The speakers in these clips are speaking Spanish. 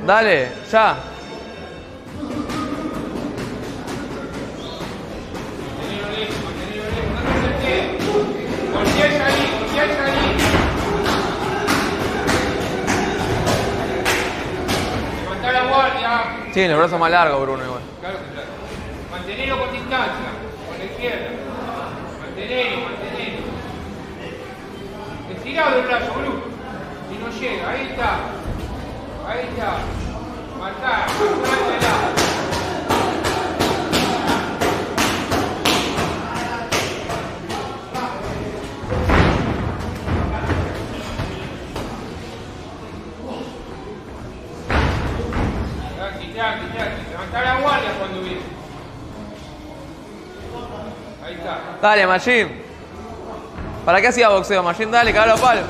Dale, ya. Levantá la guardia. Sí, el brazo más largo, Bruno, igual. Claro que claro. Mantenelo con distancia, con la izquierda. Mantenelo. Estirado el brazo, Bruno. Y no llega, ahí está. Marcá, marcátela. Tranqui. Levantá la guardia cuando viene. Ahí está. Dale, Machín. ¿Para qué hacía boxeo, Machín? Dale, cagalo a palo.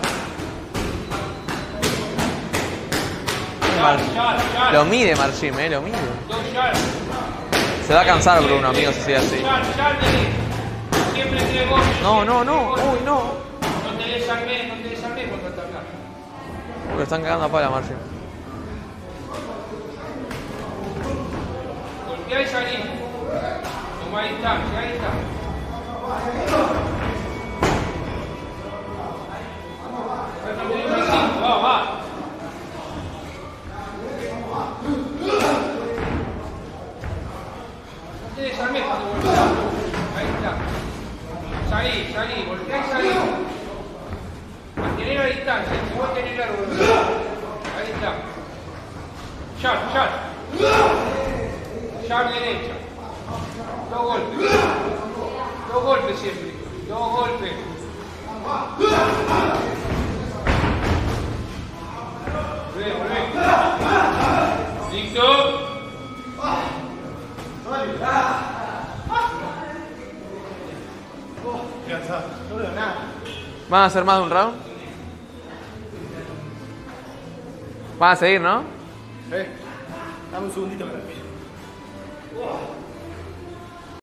Ya. Lo mide, Machín, lo mide. Ya. Se va a cansar, Bruno, amigo, si sigue así. Ya, siempre tiene vos. No. Uy, no. No te desarmé cuando atacás. Lo están cagando a pala, Machín. Golpeá y salí. Tomá distancia, ahí está. Va. No te desarmé cuando golpeás. Ahí está. Salí, golpeá y salí. Mantener la distancia, si vos tenés largo. Ahí está. Jab derecha. Dos golpes siempre. Dos golpes. Volvé. Listo. Ya está. No veo nada. ¿Van a hacer más de un round? ¿Van a seguir, no? Dame un segundito que respire.